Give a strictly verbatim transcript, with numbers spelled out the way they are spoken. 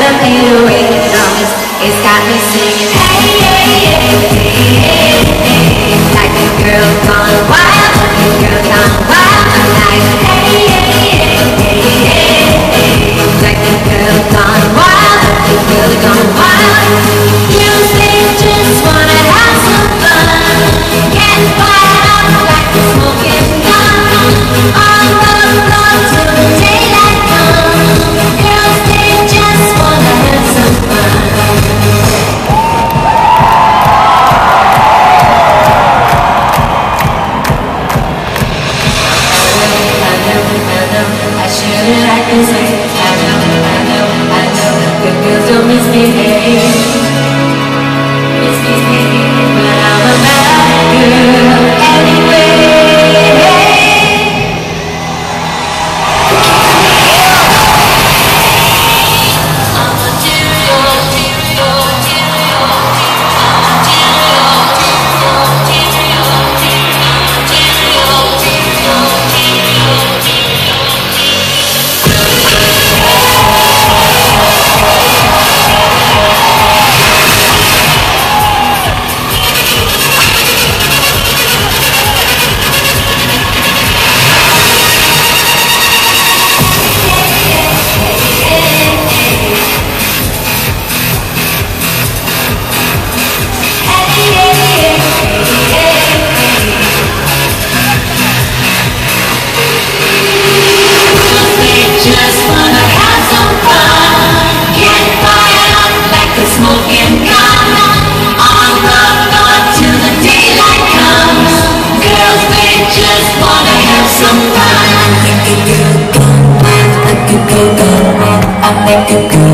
melody, the way it drums, it's got me singing. Hey, hey, hey, hey, hey, hey. Like a girl gone wild, like a girl gone wild. I'm like, hey, hey, hey, hey, hey, hey. Like a girl gone wild, like a girl gone wild. Music, just wanna have some fun. Get fired up like a smoking gun. On the floor till the daylight comes. Girls, they just wanna have some fun. I shouldn't act this way. I know, I know, I know. Good girls don't misbehave, misbehave. But I'm a bad girl anyway. I make a good